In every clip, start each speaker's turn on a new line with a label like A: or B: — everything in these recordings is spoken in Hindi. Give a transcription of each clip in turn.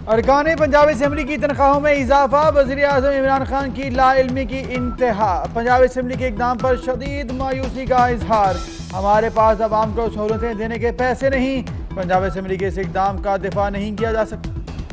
A: अरकान पंजाब असम्बली की तनख्वाहों में इजाफा, वज़ीर आज़म इमरान खान की लाइल्मी की इंतहा। पंजाब असम्बली के इक़दाम पर शदीद मायूसी का इजहार। हमारे पास अवाम को सहूलतें देने के पैसे नहीं। पंजाब असम्बली के इस इक़दाम का दिफा नहीं किया जा सकता।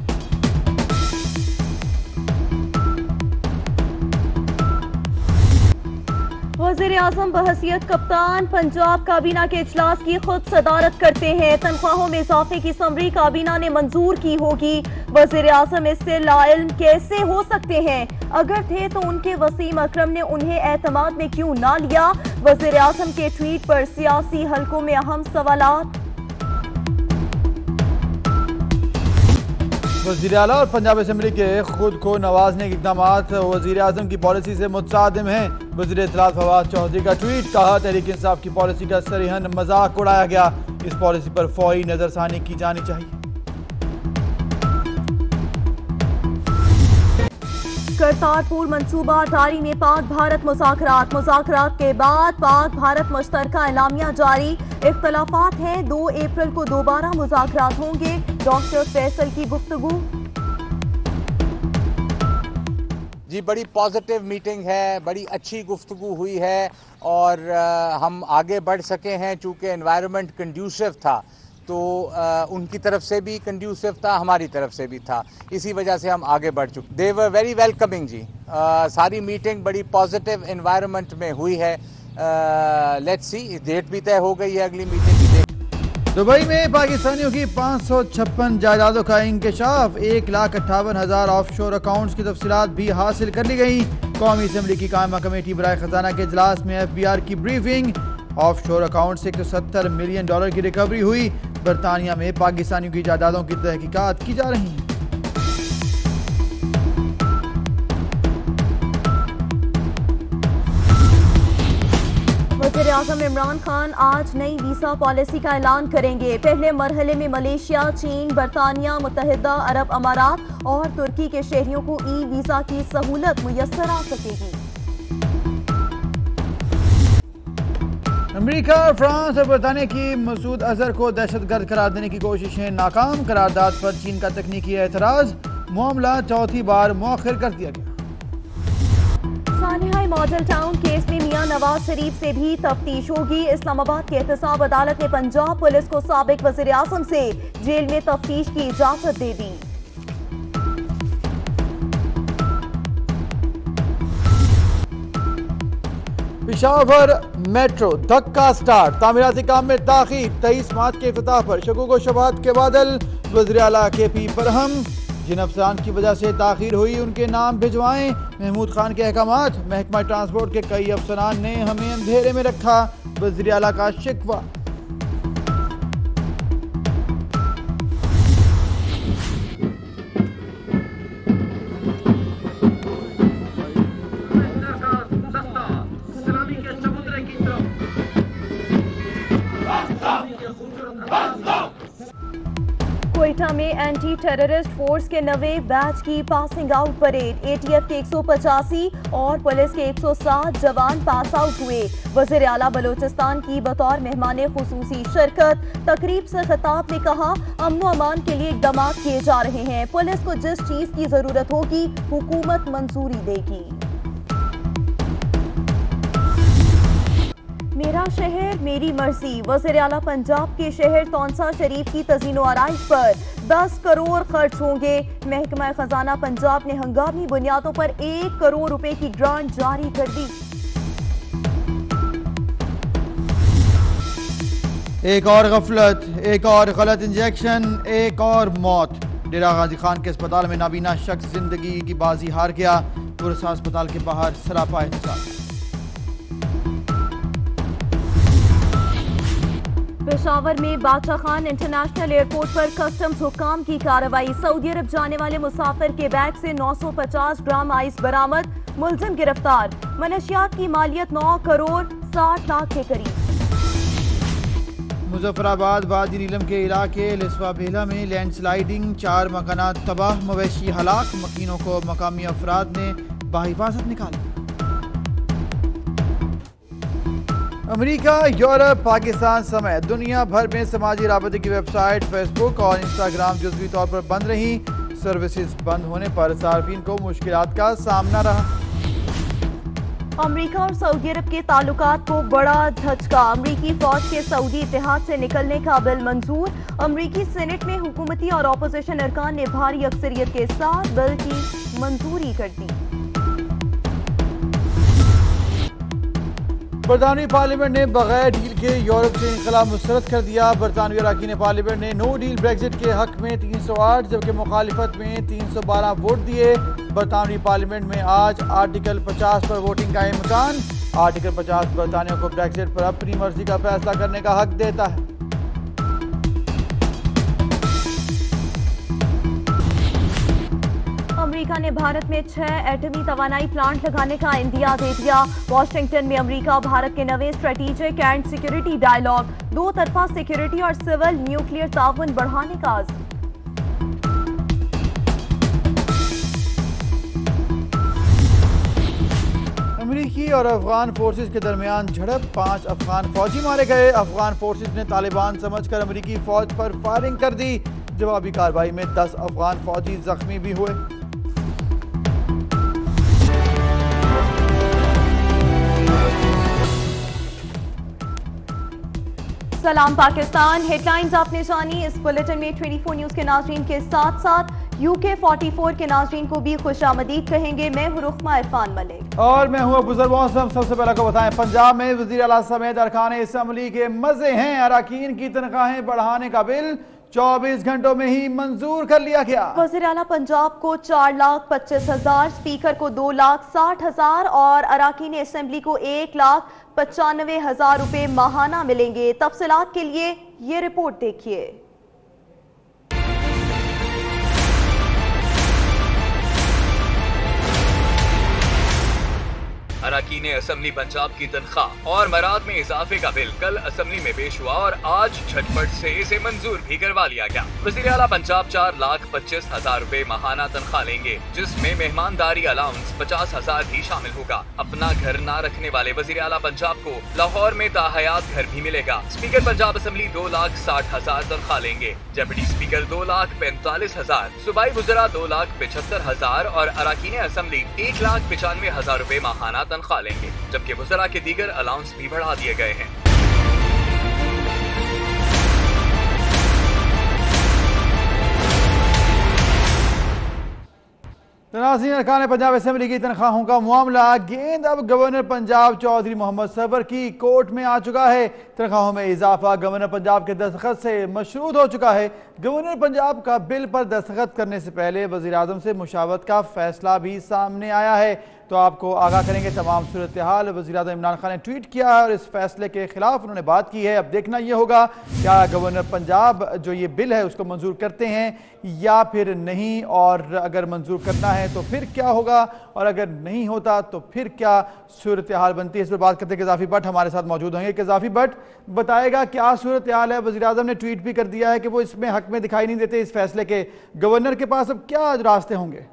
B: वज़ीर आज़म बहसियत कप्तान पंजाब काबीना के इजलास की खुद सदारत करते हैं। तनख्वाहों में इजाफे की समरी काबीना ने मंजूर की होगी। वज़ीर आज़म इससे लाइल्म कैसे हो सकते हैं? अगर थे तो उनके वसीम अकरम ने उन्हें एतमाद में क्यों ना लिया? वज़ीर आज़म के ट्वीट पर सियासी हलकों में अहम सवालात।
A: वज़ीर आला और पंजाब असम्बली के खुद को नवाजने के इक़दाम वज़ीर आज़म की पॉलिसी से मुतसादिम हैं। वज़ीर इत्तलात फवाद चौधरी का ट्वीट, कहा तहरीक इंसाफ की पॉलिसी का सरीहन मजाक उड़ाया गया। इस पॉलिसी पर फौरी नजरसानी की जानी चाहिए।
B: करतारपुर मंसूबा जारी में पाक भारत मुज़ाकरात के बाद पाक भारत मुश्तरका एलामिया जारी। इख्तलाफात हैं, 2 अप्रैल को दोबारा मुज़ाकरात होंगे। डॉक्टर फैसल की गुफ्तगू।
C: जी बड़ी पॉजिटिव मीटिंग है, बड़ी अच्छी गुफ्तगू हुई है और हम आगे बढ़ सके हैं। चूँकि एनवायरनमेंट कंड्यूसिव था तो उनकी तरफ से भी कंड्यूसिव था, हमारी तरफ से भी था, इसी वजह से हम आगे बढ़ चुके। दे वर वेरी वेलकमिंग जी। सारी मीटिंग बड़ी पॉजिटिव एनवायरनमेंट में हुई है। लेट्स सी, डेट भी तय हो गई है अगली मीटिंग की।
A: दुबई में पाकिस्तानियों की 556 जायदादों का इंकशाफ। 1,58,000 ऑफशोर अकाउंट्स की तफसीलात भी हासिल कर ली गई। कौमी असम्बली की कायमा कमेटी बराए खजाना के इजलास में FBI की ब्रीफिंग। ऑफशोर अकाउंट से $170 मिलियन की रिकवरी हुई। बरतानिया में पाकिस्तानियों की जायदादों की तहकीकात की जा रही हैं।
B: वज़ीर आज़म इमरान खान आज नई वीज़ा पॉलिसी का ऐलान करेंगे। पहले मरहले में मलेशिया, चीन, बरतानिया, मुत्तहिदा अरब अमारात और तुर्की के शहरियों को वीज़ा की सहूलत मुयस्सर आ सकेगी।
A: अमेरिका, फ्रांस और बरतानिया की मसूद अजहर को दहशतगर्द करार देने की कोशिशें नाकाम। करारदाद पर चीन का तकनीकी एतराज। मामला चौथी बार मौखर कर दिया गया।
B: सानिहाई मॉडल टाउन केस में मियां नवाज शरीफ से भी तफ्तीश होगी। इस्लामाबाद की एहतसाब अदालत ने पंजाब पुलिस को साबिक वज़ीर आज़म से जेल में तफ्तीश की इजाजत दे दी।
A: पेशावर मेट्रो धक्का स्टार्ट। तामीराती काम में ताखीर। 23 मार्च के इफ्तिताह पर शकूक व शुबहात के बादल। वज़ीर आला KP बरहम, जिन अफसरान की वजह से ताखीर हुई उनके नाम भिजवाएं। महमूद खान के अहकामात। महकमा ट्रांसपोर्ट के कई अफसरान ने हमें अंधेरे में रखा। वज़ीर आला का शिकवा।
B: कोयटा में एंटी टेररिस्ट फोर्स के नवे बैच की पासिंग आउट परेड। ATF के 185 और पुलिस के 107 जवान पास आउट हुए। वज़ीर आला बलोचिस्तान की बतौर मेहमान खुसूसी शिरकत। तकरीब से खिताब में कहा, अमन अमान के लिए इक़दाम किए जा रहे हैं। पुलिस को जिस चीज की जरूरत होगी हुकूमत मंजूरी देगी। मेरा शहर मेरी मर्जी। वज़ीर आला पंजाब के शहर तौंसा शरीफ की तज़ीनो आराइश पर 10 करोड़ खर्च होंगे। महकमा खजाना पंजाब ने हंगामी बुनियादों पर 1 करोड़ रुपए की ग्रांट जारी कर दी।
A: एक और गफलत, एक और गलत इंजेक्शन, एक और मौत। डेरा गाजी खान के अस्पताल में नाबीना शख्स जिंदगी की बाजी हार गया। पुरसा अस्पताल के बाहर सरापा एहतसाब।
B: पेशावर में बादशाह खान इंटरनेशनल एयरपोर्ट पर कस्टम्स हुकाम की कार्रवाई। सऊदी अरब जाने वाले मुसाफिर के बैग से 950 ग्राम आइस बरामद। मुलजिम गिरफ्तार। मनशियात की मालियत 9 करोड़ 60 लाख के करीब।
A: मुजफ्फराबाद वादी नीलम के इलाके लिस्वा बेला में लैंडस्लाइडिंग। 4 मकानात तबाह, मवेशी हलाक। मकीनों को मकामी अफराद ने बाहिफाजत निकाला। अमेरिका, यूरोप, पाकिस्तान समेत दुनिया भर में समाजी राबते की वेबसाइट फेसबुक और इंस्टाग्राम जुज़वी तौर पर बंद रही। सर्विसेज बंद होने पर सार्फिन को मुश्किलात का सामना रहा।
B: अमेरिका और सऊदी अरब के ताल्लुकात को बड़ा झटका। अमेरिकी फौज के सऊदी इत्तेहाद से निकलने का बिल मंजूर। अमेरिकी सेनेट में हुकूमती और अपोजिशन अरकान ने भारी अक्सरियत के साथ बिल की मंजूरी कर दी।
A: बरतानवी पार्लियामेंट ने बगैर डील के यूरोप से इंखला मुस्तरद कर दिया। बरतानवी अरकान पार्लियामेंट ने नो डील ब्रेक्जिट के हक में 308 जबकि मुखालिफत में 312 वोट दिए। बरतानवी पार्लियामेंट में आज आर्टिकल 50 पर वोटिंग का इम्कान। आर्टिकल 50 बरतानिया को ब्रेक्जिट पर अपनी मर्जी का फैसला करने का हक देता है।
B: अमेरिका ने भारत में 6 एटमी तवानाई प्लांट लगाने का इंदिया दे दिया। वॉशिंगटन में अमेरिका भारत के नवे स्ट्रेटेजिक एंड सिक्योरिटी डायलॉग। दो तरफा सिक्योरिटी और सिविल न्यूक्लियर ताउन बढ़ाने का आज़म।
A: अमेरिकी और अफगान फोर्सेज के दरमियान झड़प। 5 अफगान फौजी मारे गए। अफगान फोर्सेज ने तालिबान समझकर अमेरिकी फौज पर फायरिंग कर दी। जवाबी कार्रवाई में 10 अफगान फौजी जख्मी भी हुए।
B: सलाम पाकिस्तान, हेडलाइंस आपने जानी। इस बुलेटिन में 24 न्यूज के नाज़रीन के साथ साथ UK 44 के नाज़रीन को भी खुशामदीद कहेंगे। मैं हूं रुखमा इरफान मलिक
A: और मैं हूं अबूजर मौसम। सबसे पहले को बताएं, पंजाब में वज़ीर आला समेत अरकान असम्बली के मजे हैं। अरकान की तनख्वाहें बढ़ाने का बिल 24 घंटों में ही मंजूर कर लिया गया।
B: वज़ीर आला पंजाब को 4,25,000, स्पीकर को 2,60,000 और अरकान असम्बली को 1,95,000 रुपए माहाना मिलेंगे। तफसीलात के लिए ये रिपोर्ट देखिए।
D: अरकान असम्बली पंजाब की तनख्वाह और मराद में इजाफे का बिल कल असम्बली में पेश हुआ और आज झटपट से इसे मंजूर भी करवा लिया गया। वज़ीर आला पंजाब 4,25,000 रुपए माहाना तनख्वाह लेंगे, जिसमें मेहमानदारी अलाउंस 50,000 भी शामिल होगा। अपना घर न रखने वाले वज़ीर आला पंजाब को लाहौर में ताहयात घर भी मिलेगा। स्पीकर पंजाब असम्बली 2,60,000 तनख्वाह लेंगे। डिप्टी स्पीकर 2,45,000, सूबाई वज़रा 2,75,000 और अरकान असम्बली 1,95,000 रुपए माहाना तनख्वाह लेंगे, जबकि वज़रा के दीगर अलाउंस भी बढ़ा दिए गए हैं।
A: नाज़रीन, अरकान पंजाब असम्बली की तनख्वाहों का मामला गेंद अब गवर्नर पंजाब चौधरी मोहम्मद सबर की कोर्ट में आ चुका है। तनख्वाहों में इजाफा गवर्नर पंजाब के दस्तखत से मशरूत हो चुका है। गवर्नर पंजाब का बिल पर दस्तखत करने से पहले वज़ीर आज़म से मुशावरत का फैसला भी सामने आया है। तो आपको आगाह करेंगे तमाम सूरत हाल। वज़ीर आज़म इमरान खान ने ट्वीट किया है और इस फैसले के खिलाफ उन्होंने बात की है। अब देखना यह होगा क्या गवर्नर पंजाब जो ये बिल है उसको मंजूर करते हैं या फिर नहीं, और अगर मंजूर करना है तो फिर क्या होगा, और अगर नहीं होता तो फिर क्या सूरत हाल बनती है। इस पर बात करते क़ज़ाफ़ी भट्ट हमारे साथ मौजूद होंगे। क़ज़ाफ़ी भट्ट बताएगा क्या सूरत हाल है। वज़ीर आज़म ने ट्वीट भी कर दिया है कि वो इसमें हक में दिखाई नहीं देते इस फैसले के। गवर्नर के पास अब क्या रास्ते होंगे?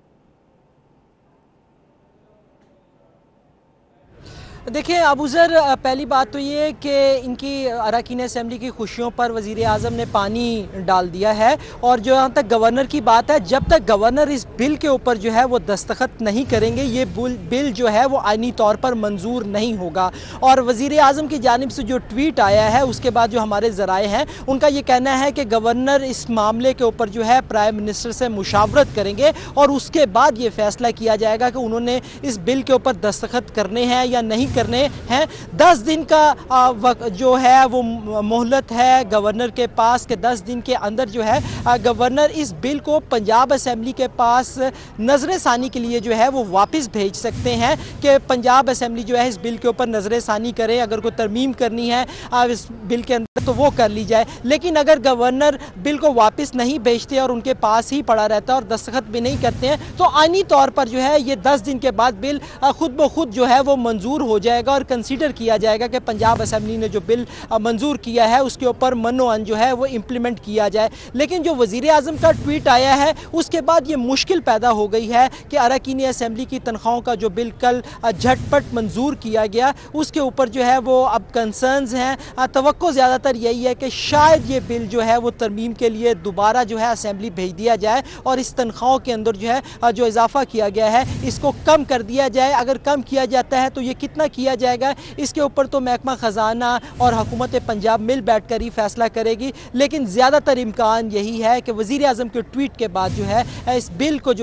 E: देखिए अबूज़र, पहली बात तो ये कि इनकी अरकान असम्बली की खुशियों पर वज़ीर आज़म ने पानी डाल दिया है। और जो यहाँ तक गवर्नर की बात है, जब तक गवर्नर इस बिल के ऊपर जो है वो दस्तखत नहीं करेंगे, ये बिल जो है वो आइनी तौर पर मंजूर नहीं होगा। और वज़ीर आज़म की जानिब से जो ट्वीट आया है उसके बाद जो हमारे ज़राए हैं उनका ये कहना है कि गवर्नर इस मामले के ऊपर जो है प्राइम मिनिस्टर से मुशावरत करेंगे और उसके बाद ये फैसला किया जाएगा कि उन्होंने इस बिल के ऊपर दस्तखत करने हैं या नहीं करने हैं। 10 दिन का वक्त जो है वो मोहलत है गवर्नर के पास के 10 दिन के अंदर जो है गवर्नर इस बिल को पंजाब असम्बली के पास नजर सानी के लिए जो है वो वापस भेज सकते हैं कि पंजाब असम्बली जो है इस बिल के ऊपर नजर सानी करे। अगर कोई तरमीम करनी है इस बिल के अंदर तो वो कर ली जाए। लेकिन अगर गवर्नर बिल को वापस नहीं भेजते और उनके पास ही पड़ा रहता है और दस्तखत भी नहीं करते हैं तो आइनी तौर पर जो है ये 10 दिन के बाद बिल खुद ब खुद जो है वो मंजूर हो जाएगा और कंसीडर किया जाएगा कि पंजाब असेंबली ने जो बिल मंजूर किया है उसके ऊपर मनोअन जो है वो इम्प्लीमेंट किया जाए। लेकिन जो वज़ीर आज़म का ट्वीट आया है उसके बाद ये मुश्किल पैदा हो गई है कि अरकान असेंबली की तनख्वाहों का जो बिल कल झटपट मंजूर किया गया उसके ऊपर जो है वो अब कंसर्न्स हैं। तवक्को ज़्यादातर यही है कि शायद ये बिल जो है वो तरमीम के लिए दोबारा जो है असेंबली भेज दिया जाए और इस तनख्वाहों के अंदर जो है जो इजाफा किया गया है इसको कम कर दिया जाए। अगर कम किया जाता है तो ये कितना किया जाएगा इसके ऊपर तो महकमा ख़जाना और हुकूमत पंजाब मिल बैठ कर ही फैसला करेगी। लेकिन ज़्यादातर इम्कान यही है कि वज़ीर आज़म के ट्वीट के बाद जो है इस बिल को